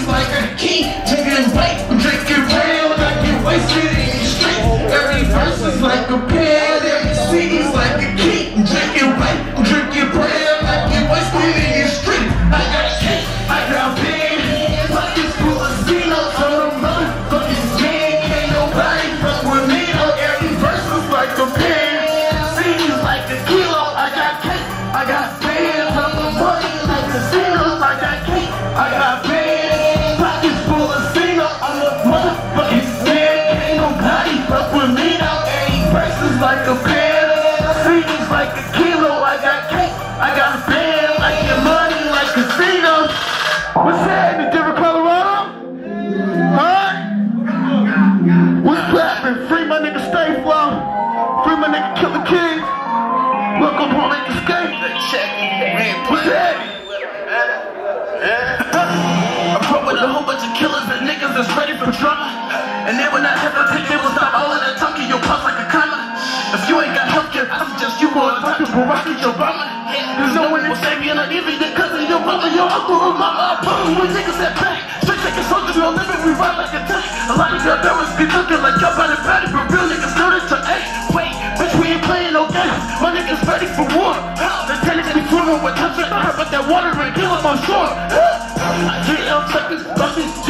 cities like a king. Drinking white, drinking real, I get wasted in the street. Every verse is like a pill, every city's like a king. Drinking white, drinking real, I get wasted in the street. I got cake, I got big, pockets full of Zeno. So the motherfucking king, ain't nobody fuck with me. Every verse is like a pill, cities like a kilo. I got cake, I got bands, I'm the money like casinos. I got cake, I got bands, pockets full of Zeno. I'm the motherfucking king, ain't nobody fuck with me now. Every verse is like a pill, cities like a kilo. I got cake, I got bands, I get money like casinos. What's happening, Denver, Colorado? Huh? What's happening? Free my nigga Stay Flow. Free my nigga Killer King. Welcome home like the skate. What's happening? I'm from with a whole bunch of killers and niggas that's ready for drama. And they will not hesitate, they will stop all of that talking. You'll pop like a comma. If you ain't got healthcare, I suggest you go and talk to Barack and Obama. There's no one to save me, and not even your cousin, your mother, your uncle, or mama. I promise when niggas that back. Straight like a soldier, we don't live it, we ride like a tank. A lot of your parents be looking like y'all by the patty, but real niggas know this to A. Wait, bitch, we ain't playing no games. My niggas ready for war. The tenants be swimming with touch. I heard about that water and kill them on shore. I get out, check this,